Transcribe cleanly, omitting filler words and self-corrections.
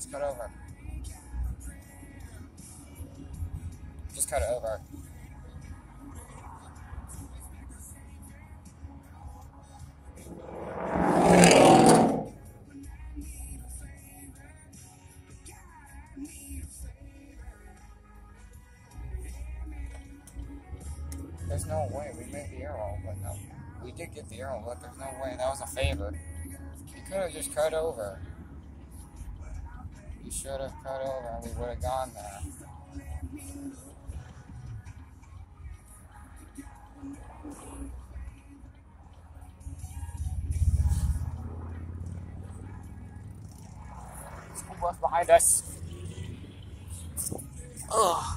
Just cut over. Just cut over. There's no way. We made the arrow, but no. We did get the arrow, but there's no way. That was a favor. You could have just cut over. You should have cut over and we would have gone there. School bus behind us. Ugh.